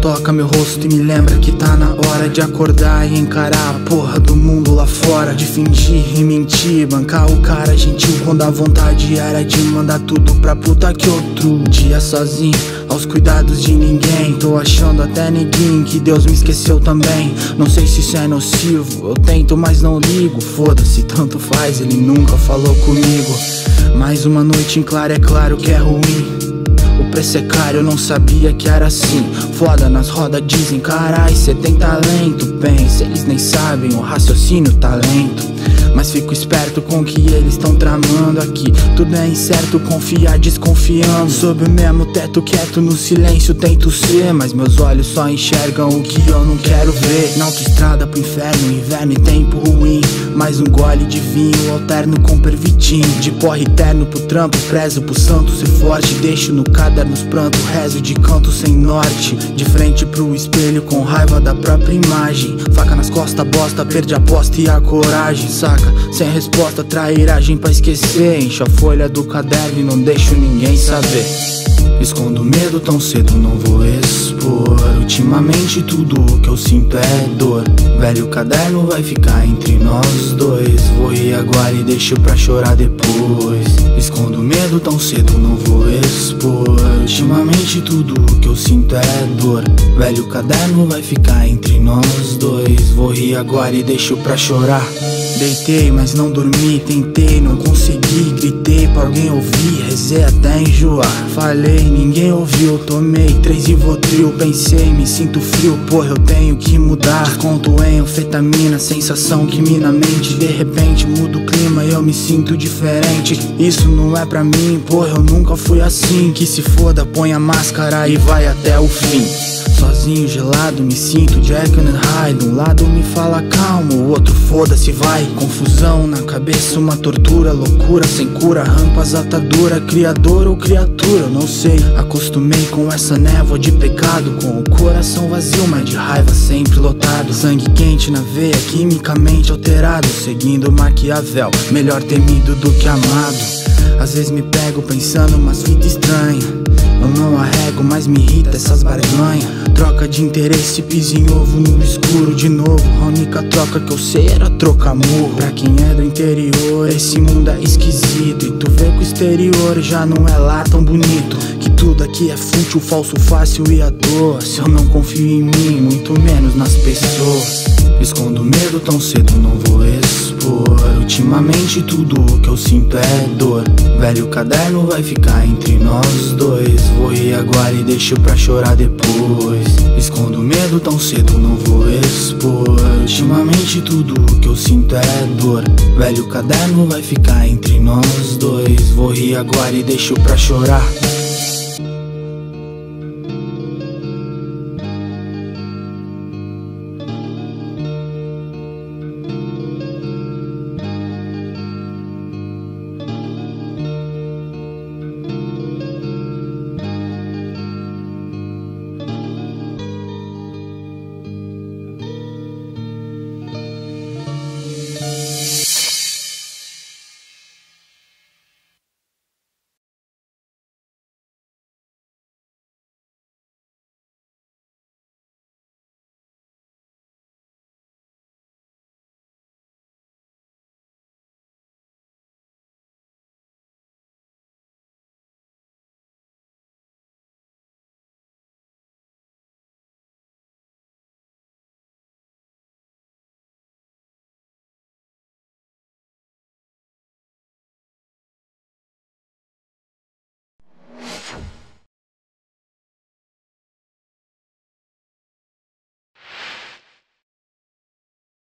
toca meu rosto e me lembra que tá na hora de acordar e encarar a porra do mundo lá fora. De fingir e mentir, bancar o cara gentil quando a vontade era de mandar tudo pra puta que outro dia sozinho, aos cuidados de ninguém. Tô achando até neguinho que Deus me esqueceu também. Não sei se isso é nocivo, eu tento mas não ligo. Foda-se, tanto faz, ele nunca falou comigo. Mais uma noite em claro, é claro que é ruim. O preço é caro, eu não sabia que era assim. Foda nas rodas dizem, carai, cê tem talento. Pensa, eles nem sabem o raciocínio, talento. Mas fico esperto com o que eles estão tramando aqui. Tudo é incerto, confiar desconfiando. Sob o mesmo teto, quieto no silêncio tento ser, mas meus olhos só enxergam o que eu não quero ver. Na autoestrada pro inferno, inverno e tempo ruim. Mais um gole de vinho, alterno com pervitim. De porre eterno pro trampo, prezo pro santo ser forte. Deixo no caderno os prantos, rezo de canto sem norte. De frente pro espelho com raiva da própria imagem. Faca nas costas, bosta, perde a aposta e a coragem, saca? Sem resposta, trairagem pra esquecer. Encho a folha do caderno e não deixo ninguém saber. Escondo medo tão cedo, não vou expor. Ultimamente tudo o que eu sinto é dor. Velho caderno vai ficar entre nós dois. Vou rir agora e deixo pra chorar depois. Escondo medo tão cedo, não vou expor. Ultimamente tudo o que eu sinto é dor. Velho caderno vai ficar entre nós dois. Vou rir agora e deixo pra chorar. Deitei, mas não dormi, tentei, não consegui. Gritei pra alguém ouvir, rezei até enjoar. Falei, ninguém ouviu, tomei 3 Rivotril. Pensei, me sinto frio, porra, eu tenho que mudar. Desconto em anfetamina, sensação que mina a mente. De repente muda o clima e eu me sinto diferente. Isso não é pra mim, porra, eu nunca fui assim. Que se foda, põe a máscara e vai até o fim. Sozinho, gelado, me sinto Jekyll and Hyde. Um lado me fala calma, o outro foda-se vai. Confusão na cabeça, uma tortura, loucura sem cura, rampas, atadura, criador ou criatura, eu não sei. Acostumei com essa névoa de pecado, com o coração vazio, mas de raiva sempre lotado. Sangue quente na veia, quimicamente alterado, seguindo Maquiavel, melhor temido do que amado. Às vezes me pego pensando umas fitas estranhas. Eu não arrego, mas me irrita essas barganhas. Troca de interesse, piso em ovo no escuro de novo. A única troca que eu sei era trocar murro. Pra quem é do interior, esse mundo é esquisito. E tu vê que o exterior já não é lá tão bonito. Que tudo aqui é fútil, falso, fácil e à toa. Se eu não confio em mim, muito menos nas pessoas. Escondo medo tão cedo, não vou expor. Ultimamente tudo o que eu sinto é dor. Velho caderno vai ficar entre nós dois. Vou rir agora e deixo pra chorar depois. Escondo medo tão cedo, não vou expor. Ultimamente tudo o que eu sinto é dor. Velho caderno vai ficar entre nós dois. Vou rir agora e deixo pra chorar.